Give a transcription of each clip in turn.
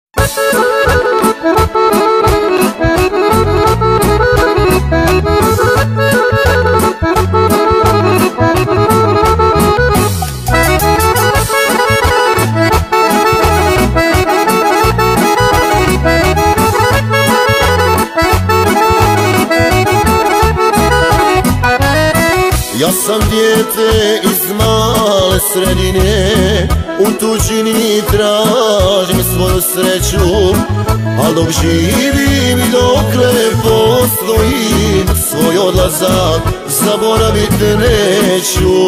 Ja sam dijete iz male sredine, u tuđini tražim svoju sreću, al dok živim i dokle postojim, svoj odlazak zaboravit neću.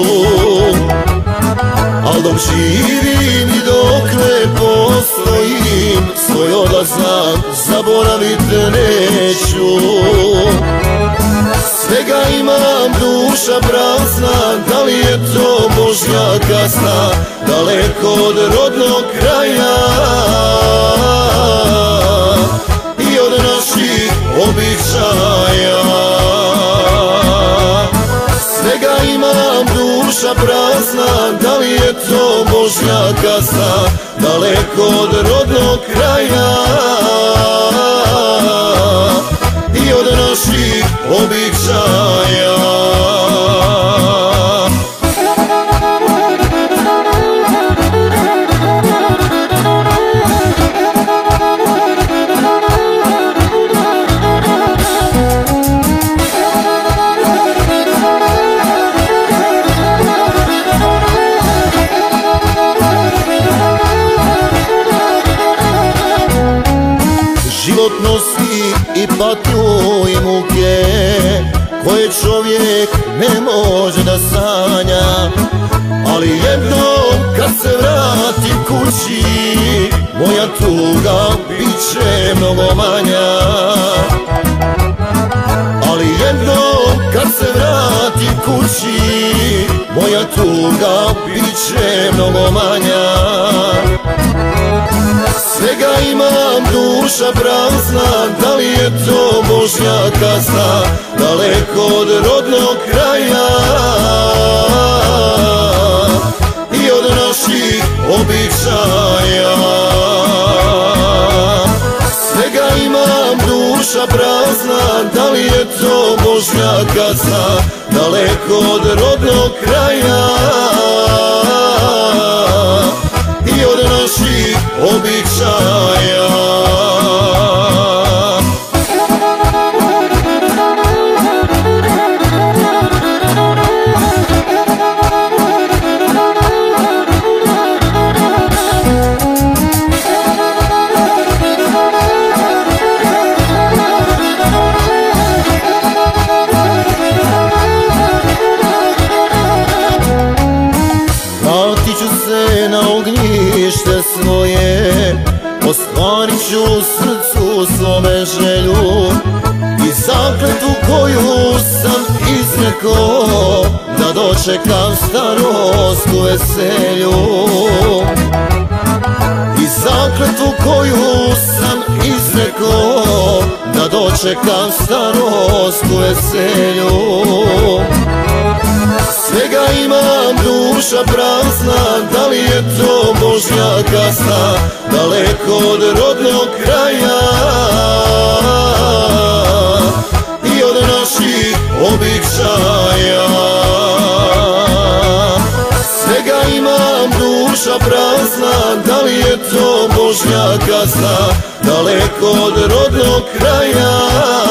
Al dok živim i dokle postojim, svoj odlazak zaboravit neću. Svega imam, duša prazna, da li je to Božja kazna, daleko od rodnog kraja i od naših običaja. Svega imam, duša prazna, da li je to Božja kazna, daleko od rodnog kraja i od naših običaja. Život nosi i patnju i muke koje čovjek ne može da sanja, ali jednom kad se vratim kući, moja tuga biće mnogo manja. Ali jednom kad se vratim kući, moja tuga biće mnogo manja. Svega imam, duša prazna, da li je to Božja kazna, daleko od rodnog kraja i od naših običaja. Svega imam, duša prazna, da li je to Božja kazna, daleko od rodnog kraja i od naših običaja. Vratit ću se na ognjište svoje, ostvarit ću srcu svome želju i zakletu koju sam izrekao, da dočekam starost u veselju. I zakletu koju sam izrekao, da dočekam starost u veselju. Svega imam, duša prazna, da li je to Božja kazna, daleko od rodnog kraja i od naših običaja. Svega imam, duša prazna, da li je to Božja kazna, daleko od rodnog kraja